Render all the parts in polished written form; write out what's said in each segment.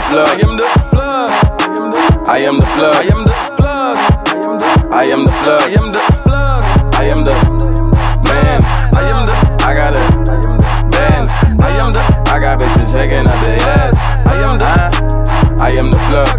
plug. I am the plug. I am the plug. I am the plug. I am the plug. I am the plug. I am the man. I am the. I got a bands. I am the. I got bitches shaking up their ass. I am the. I am the plug.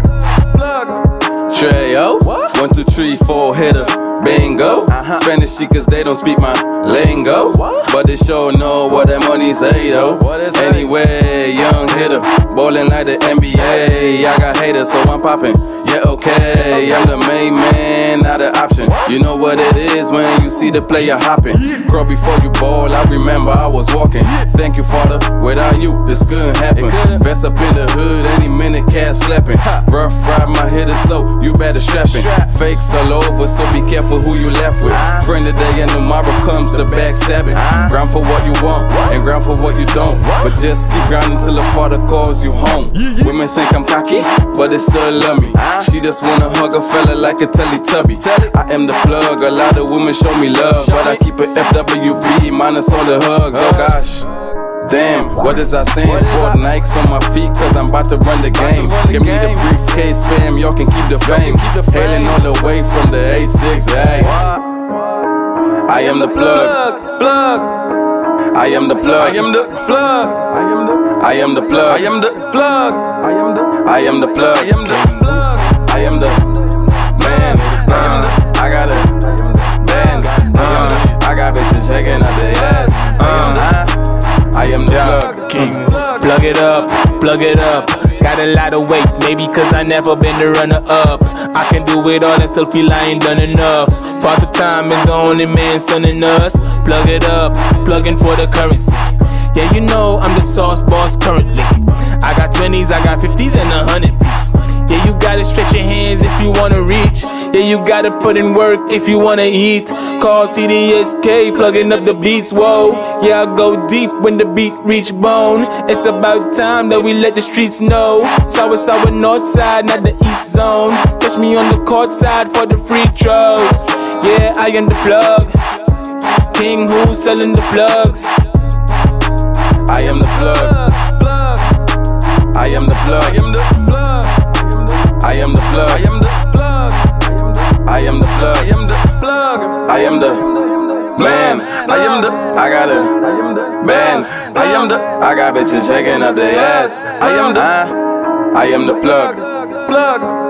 Treyo, 1, 2, 3, 4 hitter, bingo. Spanish cause they don't speak my lingo, but they sure know what that money say though. Anyway, young hitter, bowling like the NBA. I got haters, so I'm popping. Yeah, okay, I'm the main man, not an option. You know what it is when you see the player hopping. Girl, before you ball, I remember I was walking. Thank you, Father. Without you, this couldn't happen. Vest up in the hood, any minute, cat slapping. Rough ride my hitters, so you better strap it. Fakes all over, so be careful who you left with. Friend today and tomorrow comes the backstabbing. Ground for what you want and ground for what you don't, but just keep grinding till the Father calls you home. Women think I'm cocky, but they still love me. She just wanna hug a fella like a Teletubby. I am the plug, a lot of women show me love, but I keep it FWB minus all the hugs. Oh gosh. Damn, what is I saying? Sport Nikes on my feet, cause I'm about to run the game. Give me the briefcase, fam, y'all can keep the fame. Hailing all the way from the A6, ay. I am the plug. I am the plug. I am the plug. I am the plug. I am the plug. I am the plug. I am the plug. I am the man. I got a bands. I got bitches shaking up their ass. I am the plug. King. Plug it up, plug it up. Got a lot of weight, maybe cause I never been the runner-up. I can do it all and still feel I ain't done enough. Father Time is the only man sunning us. Plug it up, plugging for the currency. Yeah, you know I'm the sauce boss currently. I got 20s, I got 50s and 100 piece. Yeah, you gotta stretch your hands if you wanna reach. Yeah, you gotta put in work if you wanna eat. Call TDSK, plugging up the beats, whoa. Yeah, I go deep when the beat reach bone. It's about time that we let the streets know. Sour north side, not the east zone. Catch me on the court side for the free throws. Yeah, I am the plug. King who selling the plugs. I am the plug. I am the plug. I am the plug. I am the plug. I am the plug. I am the plug. I am the plug. I am the man. I am the. I got a bands. I am the. I got bitches shaking up their ass. I am the. I am the plug.